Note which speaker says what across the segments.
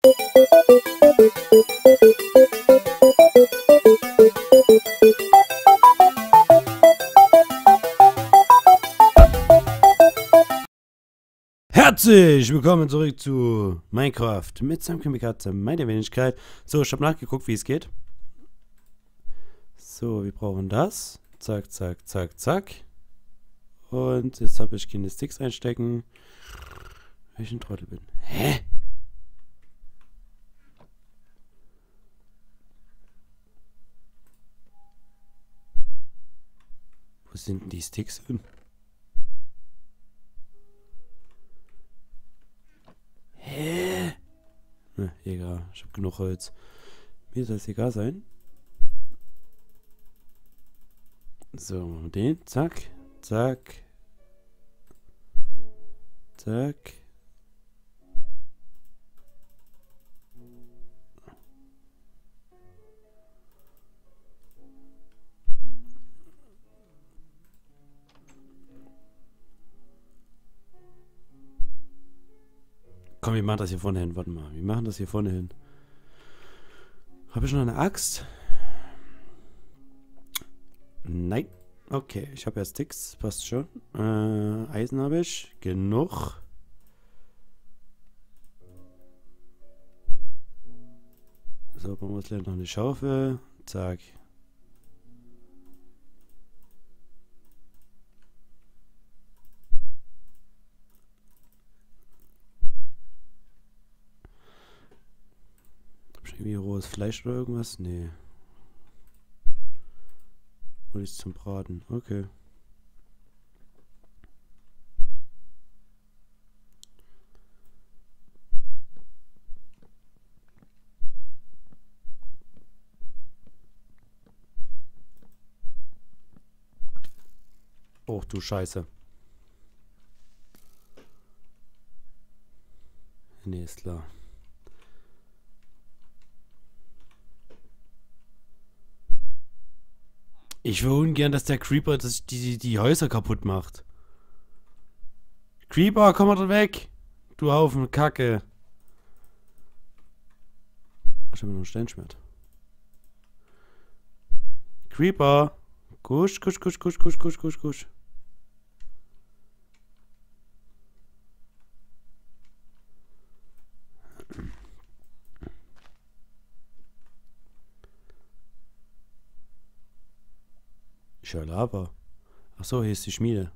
Speaker 1: Herzlich willkommen zurück zu Minecraft mit Sam Kimikatze, meine Wenigkeit. So, ich habe nachgeguckt, wie es geht. So, wir brauchen das. Zack, zack, zack, zack. Und jetzt habe ich keine Sticks einstecken. Weil ich ein Trottel bin. Hä? Wo sind denn die Sticks hin? Hä? Na, egal. Ich habe genug Holz. Mir soll es egal sein. So, machen wir den. Zack. Zack. Zack. Komm, wir machen das hier vorne hin. Warte mal. Wir machen das hier vorne hin. Habe ich noch eine Axt? Nein. Okay, ich habe ja Sticks. Passt schon. Eisen habe ich. Genug. So, brauchen wir jetzt noch eine Schaufel. Zack. Hab ich irgendwie rohes Fleisch oder irgendwas? Nee. Hol ich zum Braten. Okay. Oh, du Scheiße. Nee, ist klar. Ich will ungern, dass der Creeper die Häuser kaputt macht. Creeper, komm mal da weg! Du Haufen Kacke. Ach, ich habe noch ein Steinschwert. Creeper! Kusch, kusch, kusch, kusch, kusch, kusch, kusch, kusch. Ich höre Lava. Achso, hier ist die Schmiede.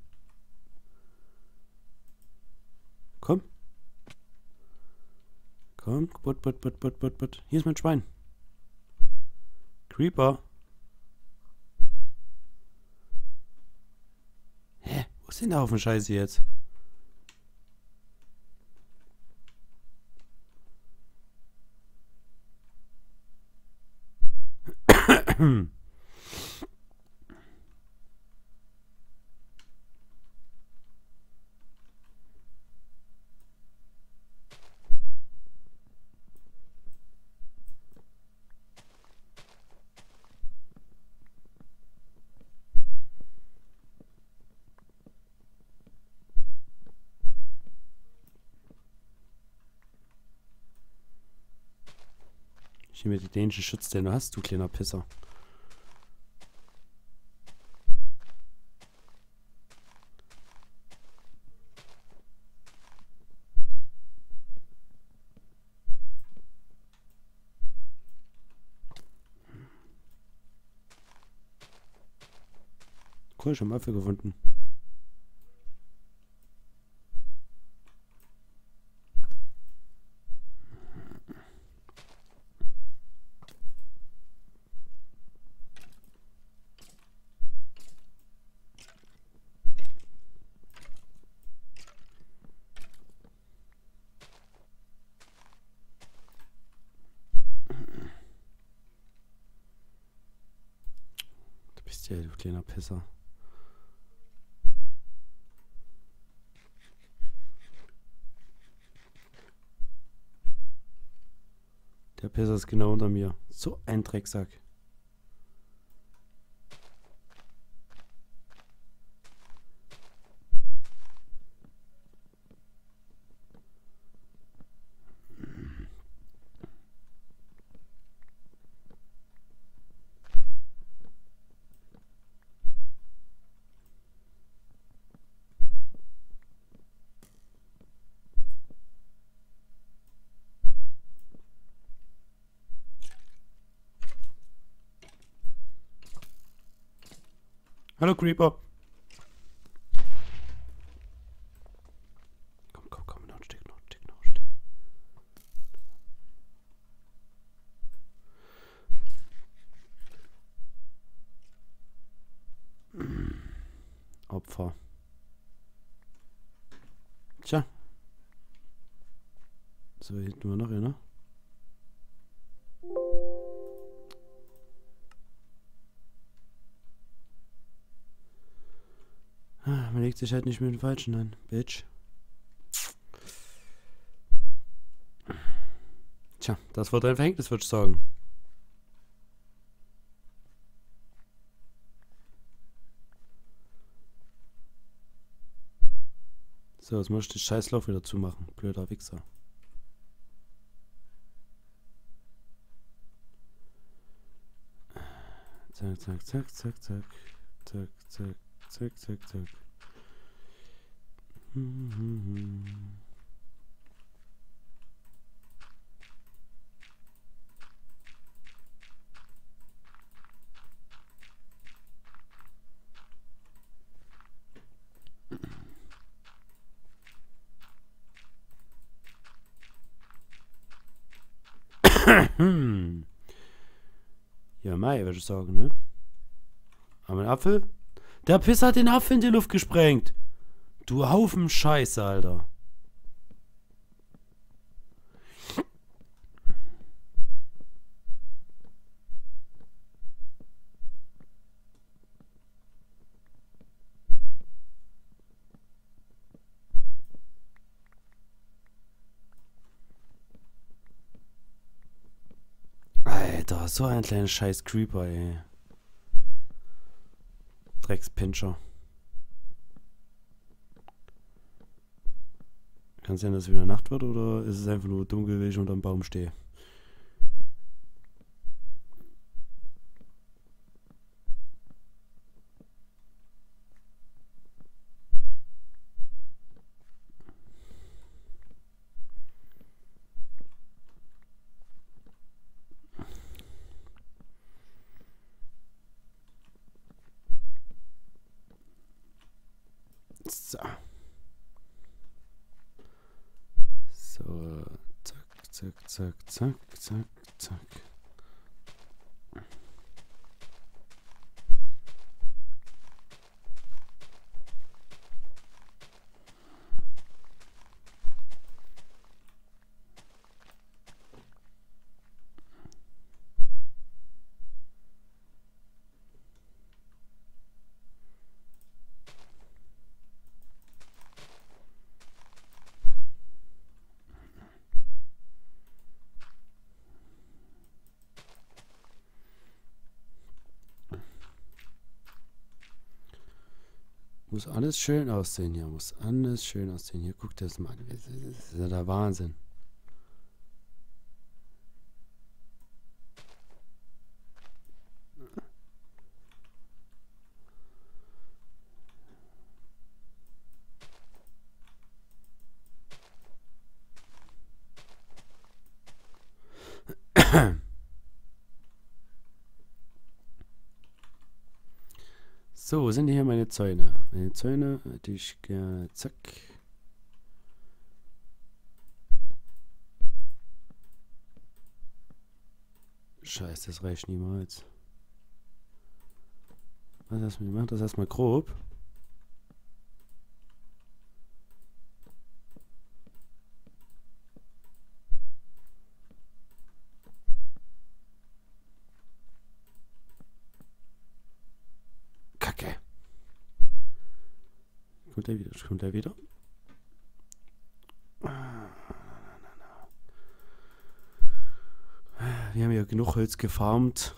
Speaker 1: Komm. Komm, butt. Hier ist mein Schwein. Creeper. Hä? Wo ist denn der Haufen Scheiße jetzt? Ich nehme dir den Schutz, den du hast, du kleiner Pisser. Cool, schon mal Apfel gefunden. Du bist ja, du kleiner Pisser. Der Pisser ist genau unter mir. So ein Drecksack. Hallo Creeper. Komm, noch ein Stück. Opfer. Tja. So, hier hinten war noch einer. Man legt sich halt nicht mit dem Falschen an, Bitch. Tja, das wird ein Verhängnis, würde ich sagen. So, jetzt muss ich den Scheißlauf wieder zumachen. Blöder Wichser. Zack, zack, zack, zack, zack. Zack, zack, zack, zack, zack. Ja, Mai, würde ich sagen, ne? Aber ein Apfel? Der Piss hat den Apfel in die Luft gesprengt. Du Haufen Scheiße, Alter. Alter, so ein kleiner scheiß Creeper, ey. Dreckspinscher. Kann es sein, dass es wieder Nacht wird oder ist es einfach nur dunkel, wenn ich unter dem Baum stehe? So. So, zack, zack, zack, zack, zack, zack. Muss alles schön aussehen hier. Muss alles schön aussehen. Hier, guckt das mal an. Das ist ja der Wahnsinn. So, wo sind hier meine Zäune? Meine Zäune hätte ich gerne. Zack. Scheiße, das reicht niemals. Was macht das erstmal grob? Kacke. Kommt er wieder? Kommt er wieder? Wir haben ja genug Holz gefarmt.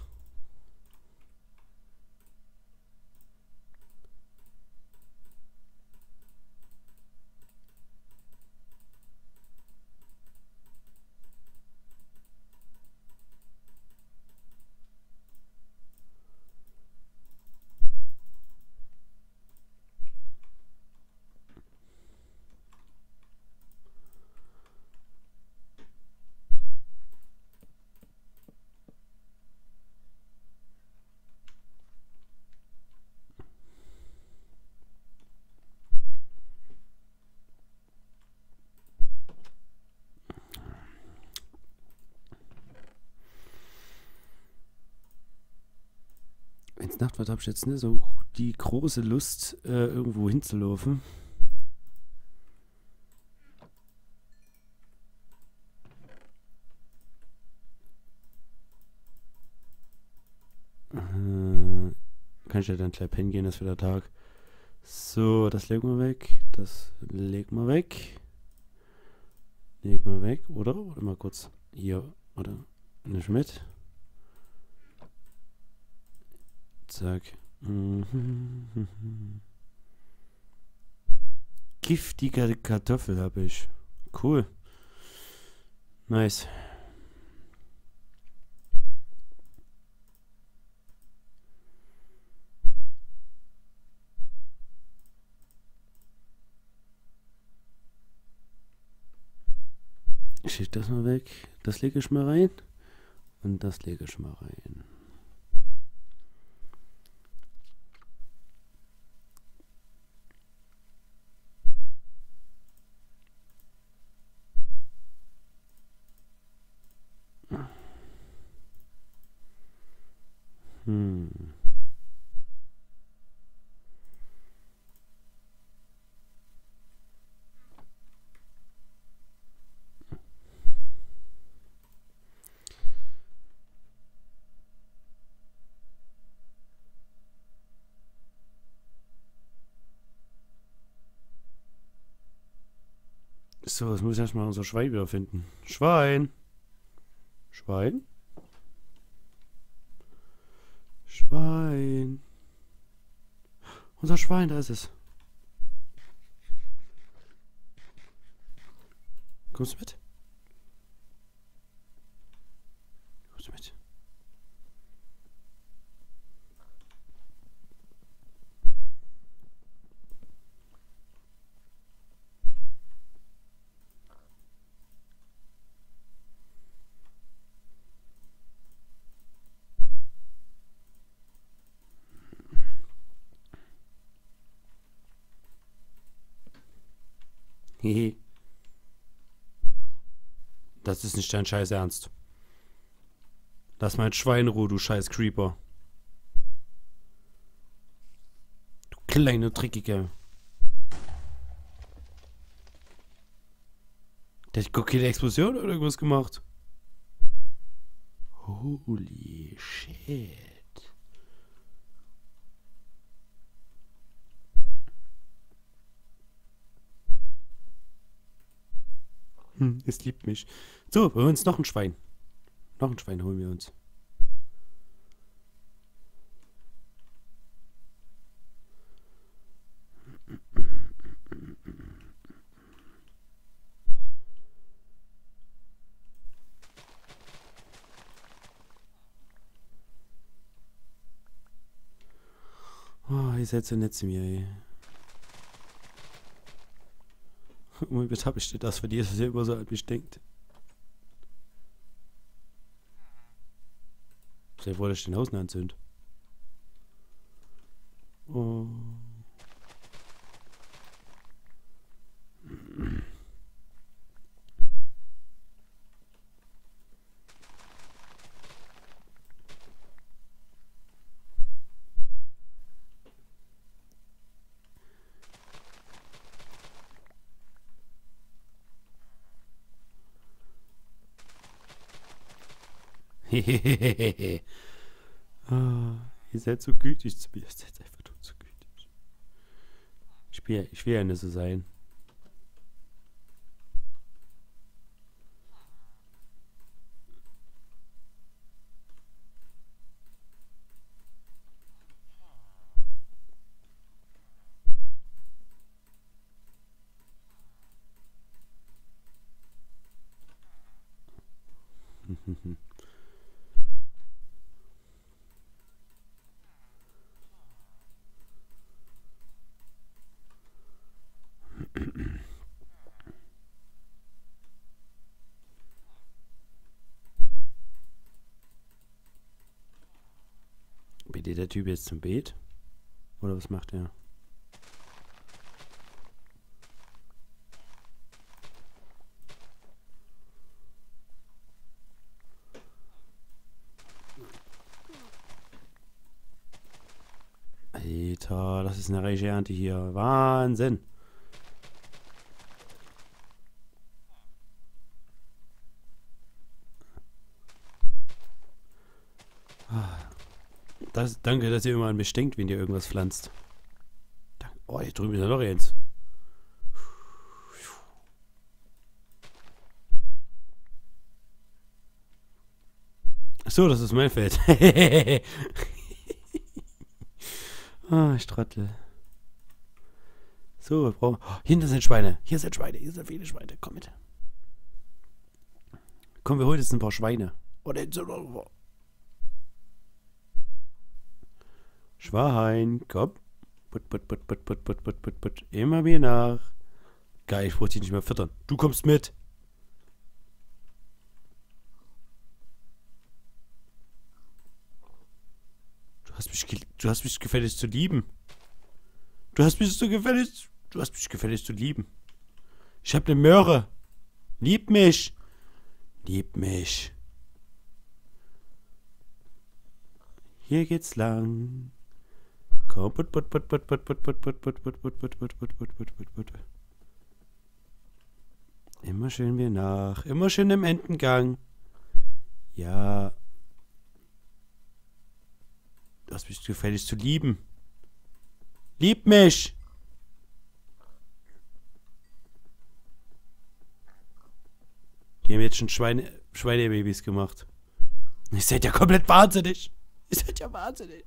Speaker 1: als Nachtwart habe ich jetzt nicht so die große Lust, irgendwo hinzulaufen. Kann ich ja dann gleich pennen gehen, das wird der Tag. So, das legen wir weg. Das legen wir weg. Legen wir weg, oder? Warte mal kurz. Hier, oder? Nicht mit. Zack. Giftige Kartoffel habe ich. Cool. Nice. Ich schicke das mal weg. Das lege ich mal rein. Und das lege ich mal rein. So, jetzt muss ich erstmal unser Schwein wieder finden. Schwein! Schwein? Schwein! Unser Schwein, da ist es. Kommst du mit? Kommst du mit? Hehe. Das ist nicht dein scheiß Ernst. Lass mein Schwein in Ruhe, du scheiß Creeper. Du kleine Dreckige. Der hat keine Explosion oder irgendwas gemacht. Holy shit. Es liebt mich. So, wir holen uns noch ein Schwein. Noch ein Schwein holen wir uns. Oh, ihr seid so nett zu mir, ey. Womit habe ich dir das für die, dass ihr immer so an mich denkt? Vielleicht wollte ich den Hausen anzünden. Oh. Ah, ihr seid so gütig zu mir. Ihr seid einfach nur so gütig. Ich will ja nicht so sein. Geht der Typ jetzt zum Beet? Oder was macht er? Alter, das ist eine reiche Ernte hier. Wahnsinn. Danke, dass ihr immer an mich denkt, wenn ihr irgendwas pflanzt. Oh, hier drüben ist ja noch eins. So, das ist mein Feld. Ah, ich trottel. So, wir brauchen... Oh, hinten sind Schweine. Hier sind Schweine. Hier sind viele Schweine. Komm mit. Komm, wir holen jetzt ein paar Schweine. Oder Schwein, komm. Put, put, put, put, put, put, put, put, put. Immer mir nach. Geil, ich brauche dich nicht mehr füttern. Du kommst mit. Du hast mich gefälligst zu lieben. Du hast mich gefälligst zu lieben. Ich hab ne Möhre. Lieb mich. Lieb mich. Hier geht's lang. Komm, put, put, put, put, put, put, put, put, put, put, put, put, put, put, put, put, put, put. Immer schön mir nach. Immer schön im Entengang. Ja. Du hast mich gefälligst zu lieben. Lieb mich. Die haben jetzt schon Schweinebabys gemacht. Ihr seid ja komplett wahnsinnig. Ihr seid ja wahnsinnig.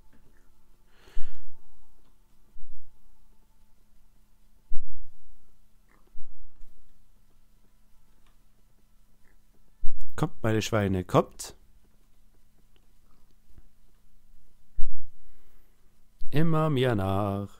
Speaker 1: Kommt, meine Schweine, kommt. Immer mir nach.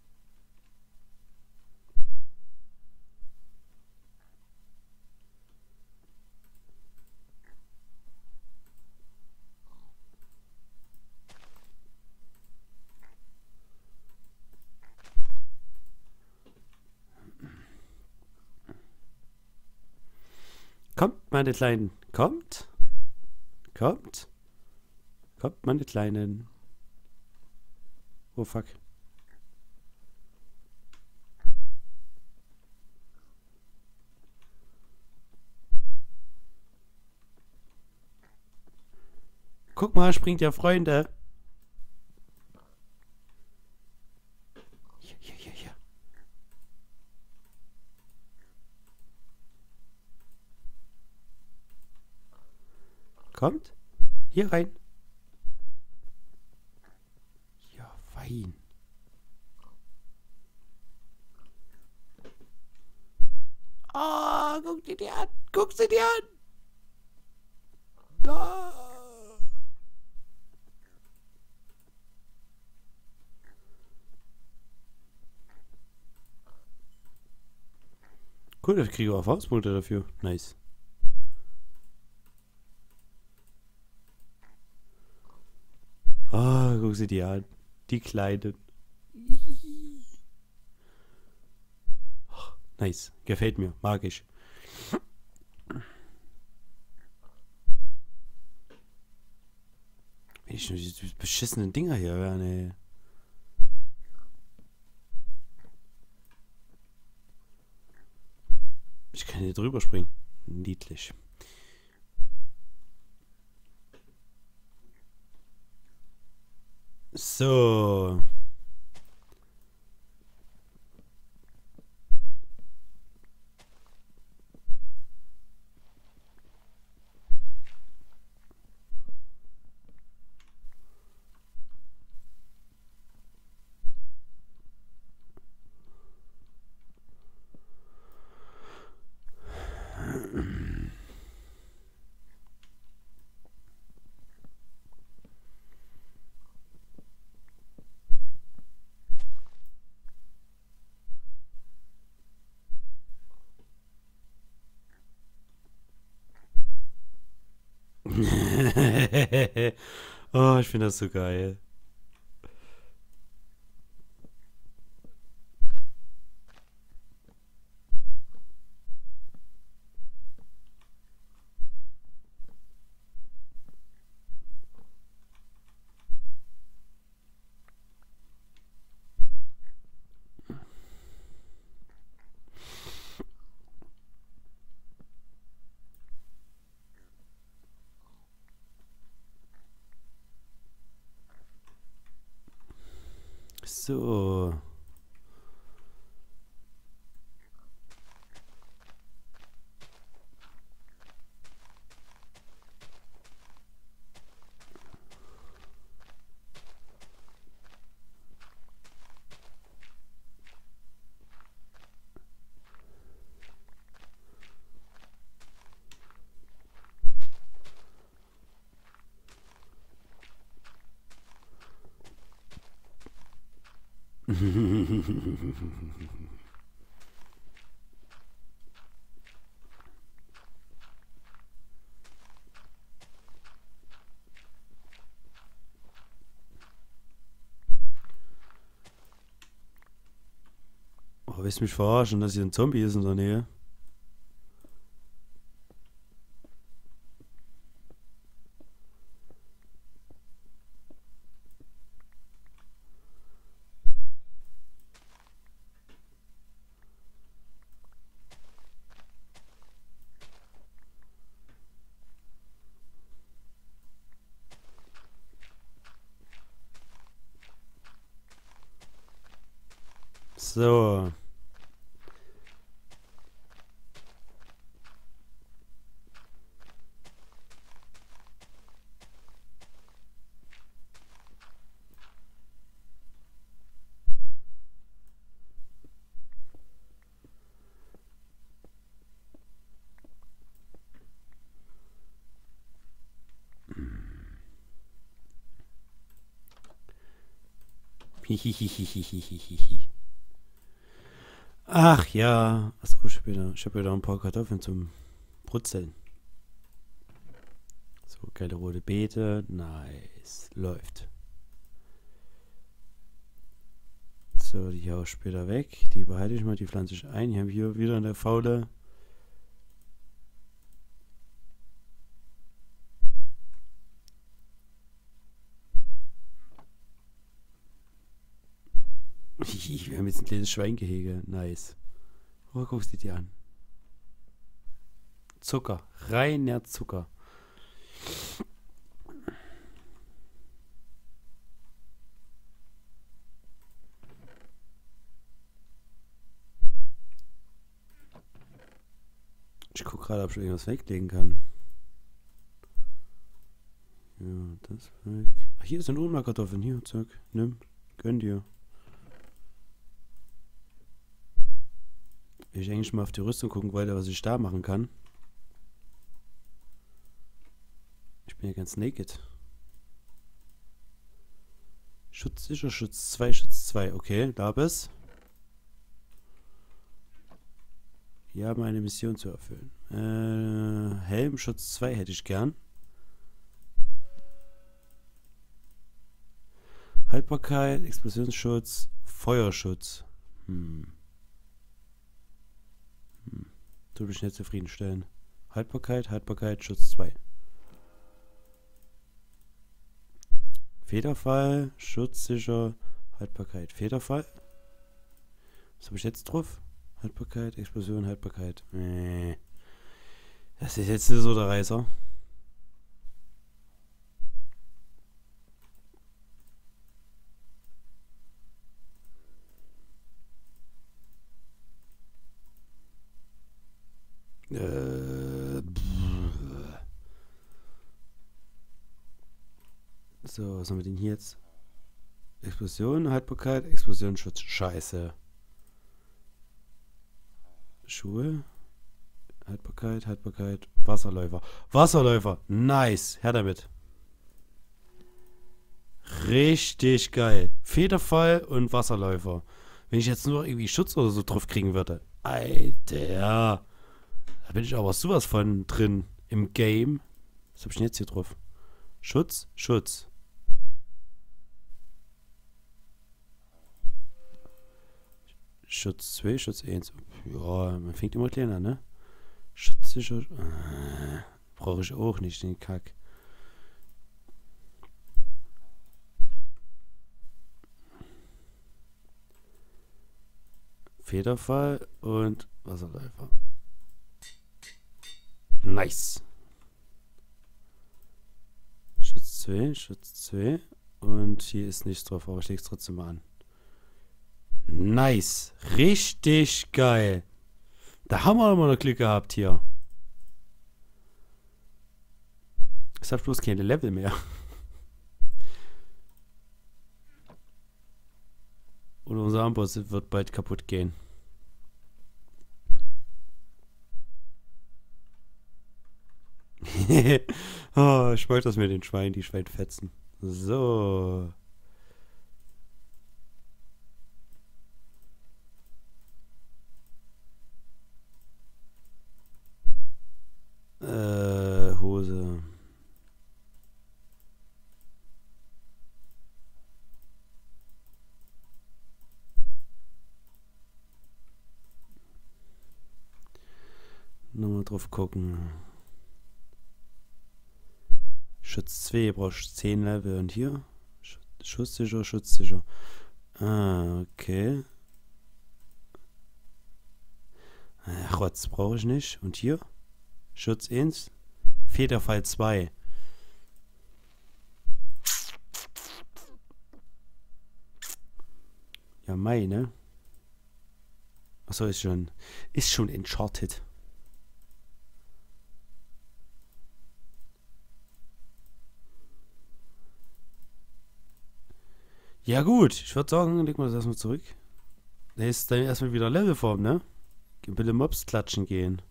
Speaker 1: Kommt, meine Kleinen, kommt. Kommt. Kommt, meine Kleinen. Oh, fuck. Guck mal, springt ja Freunde. Hier. Kommt. Hier rein. Ja, fein. Ah, guck sie dir an. Guck sie dir an. Da. Cool, ich kriege auch Erfahrungspunkte dafür. Nice. Ah, guck sie dir an. Die Kleinen. Nice. Gefällt mir. Mag ich. Wenn ich nur diese beschissenen Dinger hier höre, ey. Ich kann hier drüber springen. Niedlich. So. Oh, ich finde das so geil. So. Oh, willst du mich verarschen, dass hier ein Zombie ist in der Nähe? So. Hihihihihihihihi. Ach ja. Achso, ich hab wieder ein paar Kartoffeln zum Brutzeln. So, geile rote Beete. Nice. Läuft. So, die hau ich später weg. Die behalte ich mal, die pflanze ich ein. Hier haben wir wieder eine Faule. Wir haben jetzt ein kleines Schweingehege. Nice. Oh, guckst du dir an. Zucker. Reiner Zucker. Ich gucke gerade, ob ich irgendwas weglegen kann. Ja, das weg. Ach, hier sind Kartoffeln. Hier, zack. Nimm. Gönn dir. Will ich eigentlich mal auf die Rüstung gucken wollte, was ich da machen kann. Ich bin ja ganz naked. Schutzsicher, Schutz 2, Schutz 2. Okay, da bist. Wir haben eine Mission zu erfüllen. Helm, Schutz 2 hätte ich gern. Haltbarkeit, Explosionsschutz, Feuerschutz. Tut mich nicht zufriedenstellen. Haltbarkeit, Schutz 2. Federfall, Schutzsicher, Haltbarkeit. Federfall. Was habe ich jetzt drauf? Haltbarkeit, Explosion, Haltbarkeit. Das ist jetzt nicht so der Reißer. So, was haben wir denn hier jetzt? Explosion, Haltbarkeit, Explosionsschutz. Scheiße. Schuhe. Haltbarkeit, Wasserläufer. Wasserläufer, nice. Her damit. Richtig geil. Federfall und Wasserläufer. Wenn ich jetzt nur irgendwie Schutz oder so drauf kriegen würde. Alter. Da bin ich aber sowas von drin im Game. Was habe ich denn jetzt hier drauf? Schutz. Schutz 2, Schutz 1. Ja, man fängt immer kleiner, ne? Schutzsicher. Brauche ich auch nicht, den Kack. Federfall und Wasserläufer. Nice. Schutz 2. Und hier ist nichts drauf, aber ich lege es trotzdem mal an. Nice. Richtig geil. Da haben wir mal noch Glück gehabt hier. Ich hab bloß keine Level mehr. Oder unser Armbrust wird bald kaputt gehen. Oh, ich mag das mit den Schweinen, die Schweinfetzen. So. Hose. Nochmal drauf gucken. Schutz 2, brauchst 10 Level. Und hier? Schusssicher, schutzsicher. Ah, okay. Rotz brauche ich nicht. Und hier? Schutz 1. Federfall 2. Ja, Mai, ne? Achso, ist schon encharted. Ja gut, ich würde sagen, legen wir das erstmal zurück. Da ist dann erstmal wieder Levelform, ne? Will Mobs klatschen gehen.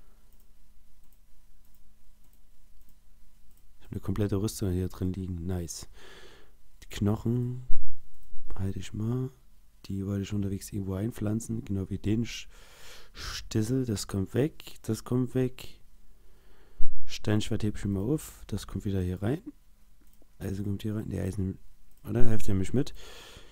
Speaker 1: Ich habe eine komplette Rüstung hier drin liegen. Nice. Die Knochen halte ich mal. Die wollte ich unterwegs irgendwo einpflanzen. Genau wie den Stissel. Das kommt weg. Das kommt weg. Steinschwert hebe ich mal auf. Das kommt wieder hier rein. Eisen kommt hier rein. Die Eisen... Oder? Helft ihr mich mit?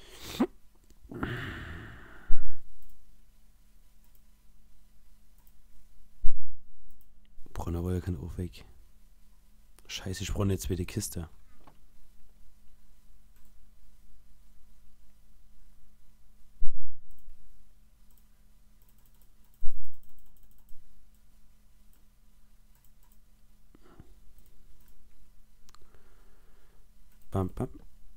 Speaker 1: Bronnerwolle kann auch weg. Scheiße, ich brauche eine zweite Kiste. Bam, bam.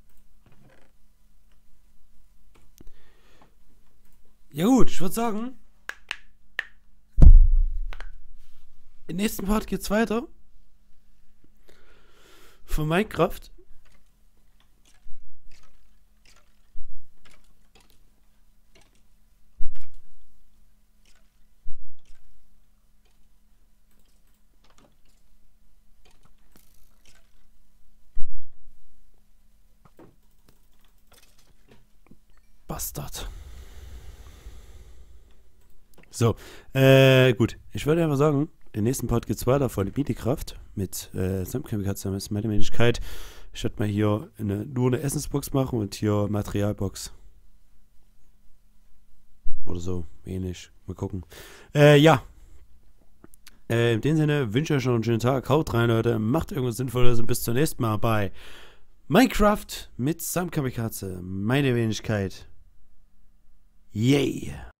Speaker 1: Ja gut, ich würde sagen, im nächsten Part geht's weiter. Von Minecraft. Bastard. So, gut. Ich würde einfach sagen, im nächsten Part geht es weiter von Minecraft mit Samkamikaze, das ist meine Wenigkeit. Ich werde mal hier nur eine Essensbox machen und hier Materialbox. Oder so, ähnlich. Mal gucken. Ja. In dem Sinne wünsche ich euch noch einen schönen Tag. Haut rein, Leute. Macht irgendwas Sinnvolles und bis zum nächsten Mal bei Minecraft mit Samkamikaze, meine Wenigkeit. Yay!